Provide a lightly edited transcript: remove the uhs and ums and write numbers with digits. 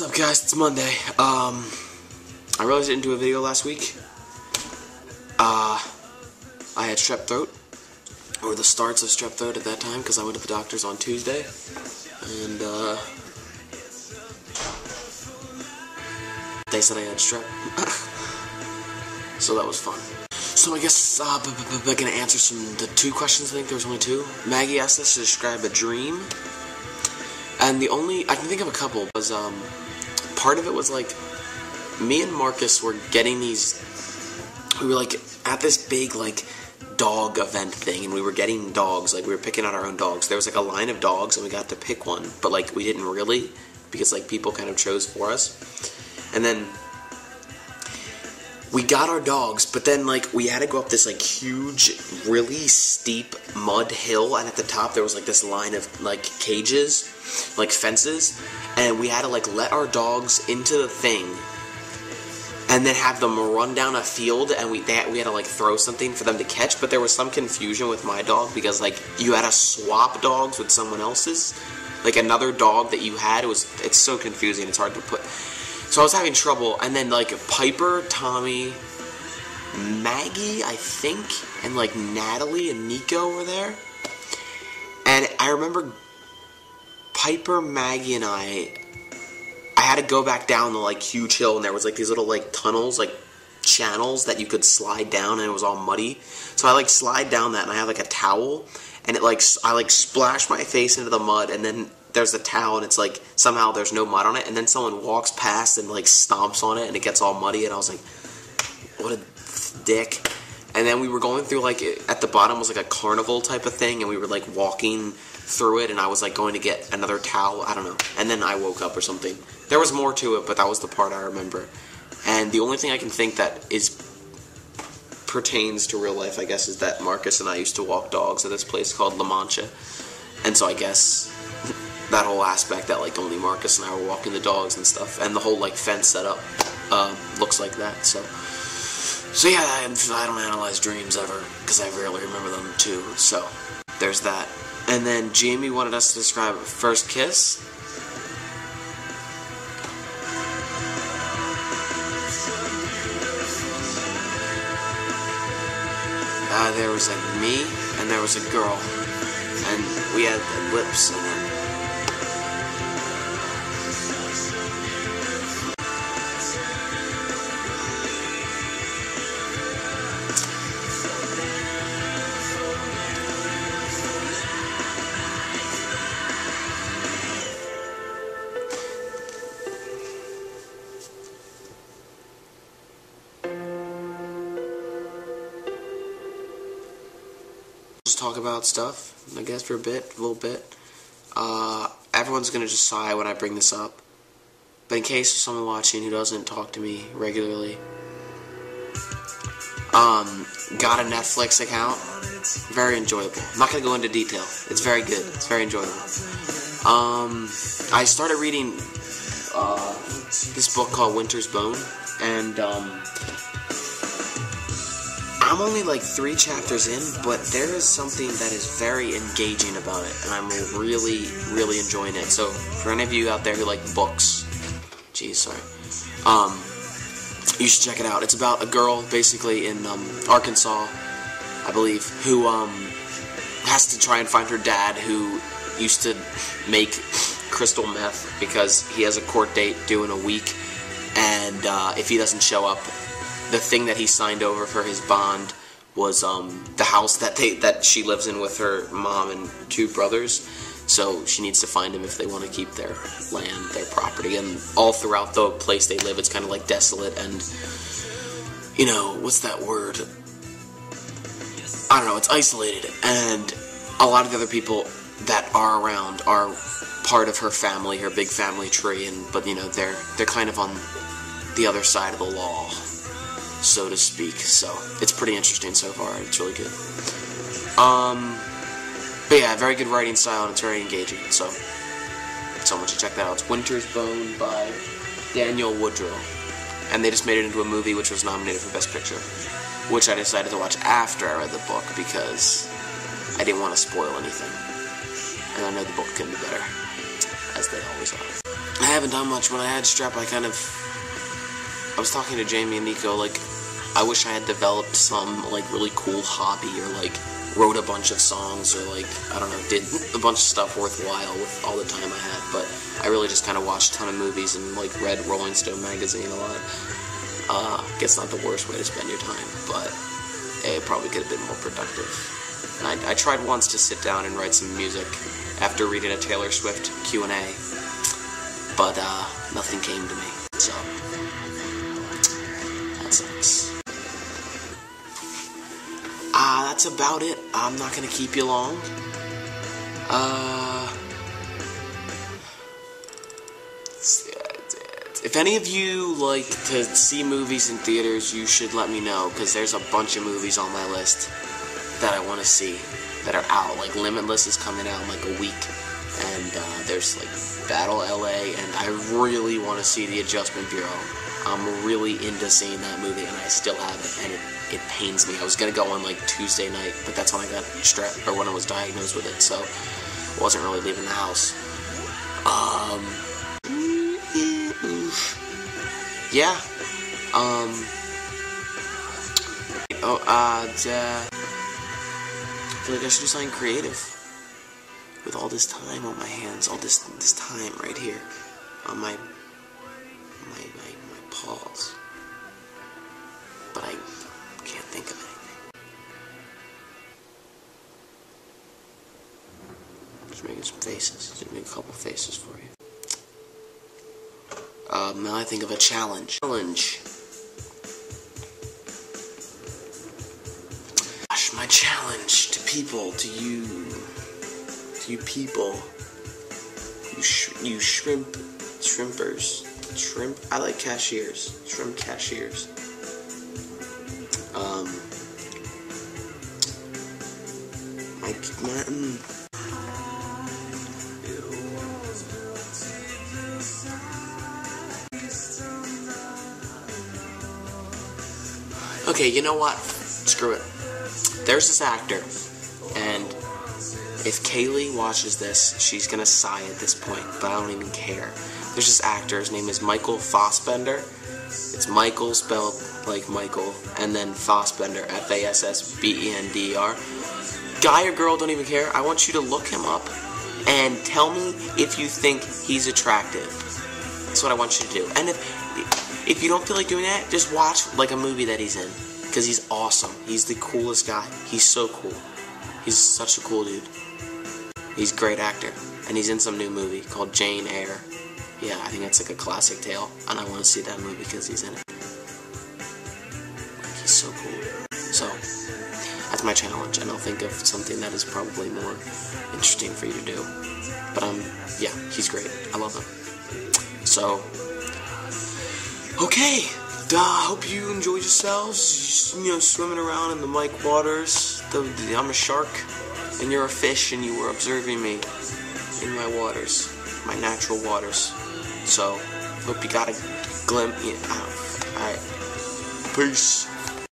What's up, guys? It's Monday. I realized I didn't do a video last week. I had strep throat, or the starts of strep throat at that time, because I went to the doctor's on Tuesday, and they said I had strep. So that was fun. So I guess I'm gonna answer the two questions. I think there was only two. Maggie asked us to describe a dream, and the only I can think of a couple was part of it was like me and Marcus were getting these. We were like at this big like dog event thing, and we were getting dogs. Like we were picking out our own dogs. There was like a line of dogs, and we got to pick one, but like we didn't really, because like people kind of chose for us. And then we got our dogs, but then like we had to go up this like huge, really steep mud hill, and at the top there was like this line of like cages, like fences, and we had to like let our dogs into the thing, and then have them run down a field, and we had to like throw something for them to catch. But there was some confusion with my dog, because like you had to swap dogs with someone else's, like another dog that you had. It's so confusing. It's hard to put. So I was having trouble, and then like Piper, Tommy, Maggie, I think, and like Natalie and Nico were there. And I remember Piper, Maggie, and I had to go back down the like huge hill, and there was like these little like tunnels, like channels that you could slide down, and it was all muddy. So I like slide down that, and I have like a towel, and it like I like splash my face into the mud, and then there's a towel, and it's like somehow there's no mud on it, and then someone walks past and like stomps on it, and it gets all muddy, and I was like, what a dick. And then we were going through like at the bottom was like a carnival type of thing, and we were like walking through it, and I was like going to get another towel, I don't know, and then I woke up or something. There was more to it, but that was the part I remember. And the only thing I can think that pertains to real life, I guess, is that Marcus and I used to walk dogs at this place called La Mancha, and so I guess that whole aspect that like only Marcus and I were walking the dogs and stuff, and the whole like fence setup looks like that. So yeah, I don't analyze dreams ever, because I rarely remember them too. So there's that. And then Jamie wanted us to describe first kiss. There was like me, and there was a girl, and we had lips, and then just talk about stuff, I guess, for a little bit. Everyone's gonna just sigh when I bring this up, but in case there's someone watching who doesn't talk to me regularly, got a Netflix account. Very enjoyable. I'm not gonna go into detail. It's very good. It's very enjoyable. I started reading this book called Winter's Bone, and I'm only like 3 chapters in, but there is something that is very engaging about it, and I'm really, really enjoying it. So for any of you out there who like books, you should check it out. It's about a girl basically in Arkansas, I believe, who has to try and find her dad, who used to make crystal meth, because he has a court date due in a week, and if he doesn't show up, the thing that he signed over for his bond was the house that she lives in with her mom and 2 brothers. So she needs to find him if they want to keep their land, their property, and all throughout the place they live, it's kind of like desolate, and you know, what's that word? I don't know. It's isolated, and a lot of the other people that are around are part of her family, her big family tree, but you know, they're kind of on the other side of the law, so to speak. So it's pretty interesting so far. It's really good. But yeah, very good writing style, and it's very engaging. So someone should check that out. It's Winter's Bone by Daniel Woodrow, and they just made it into a movie which was nominated for Best Picture, which I decided to watch after I read the book because I didn't want to spoil anything, and I know the book can be better, as they always are. haven't done much. When I had strep, I was talking to Jamie and Nico, like, I wish I had developed some, like, really cool hobby, or, like, wrote a bunch of songs, or, like, I don't know, did a bunch of stuff worthwhile with all the time I had, but I really just kind of watched a ton of movies and, like, read Rolling Stone magazine a lot. Guess not the worst way to spend your time, but it probably could have been more productive. And I tried once to sit down and write some music after reading a Taylor Swift Q&A, but nothing came to me, so that sucks. That's about it. I'm not gonna keep you long. If any of you like to see movies in theaters, you should let me know, because there's a bunch of movies on my list that I want to see that are out. Like, Limitless is coming out in like a week, and there's like Battle LA, and I really want to see The Adjustment Bureau. I'm really into seeing that movie, and I still haven't, and it pains me. I was gonna go on like Tuesday night, but that's when I got strep, or when I was diagnosed with it, so I wasn't really leaving the house. Yeah. I feel like I should do something creative with all this time on my hands, all this time right here on my paws. But I can't think of anything. Just making some faces. Just make a couple faces for you. Now I think of a challenge. Gosh, my challenge to people, to you people, you shrimpers. Shrimp, I like cashiers. Shrimp cashiers. Okay, you know what? Screw it. There's this actor, and if Kaylee watches this, she's gonna sigh at this point, but I don't even care. There's this actor, his name is Michael Fassbender. It's Michael spelled like Michael, and then Fassbender, Fassbender. Guy or girl, don't even care. I want you to look him up and tell me if you think he's attractive. That's what I want you to do. And if you don't feel like doing that, just watch like a movie that he's in, because he's awesome. He's the coolest guy. He's so cool. He's such a cool dude. He's a great actor, and he's in some new movie called Jane Eyre. Yeah, I think it's like a classic tale, and I want to see that movie because he's in it. Like, he's so cool. So, that's my challenge, and I'll think of something that is probably more interesting for you to do. But, yeah, he's great. I love him. So, okay. I hope you enjoyed yourselves, you know, swimming around in the Mike waters. I'm a shark, and you're a fish, and you were observing me in my waters, my natural waters. So, hope you got a glimpse. Alright. Peace.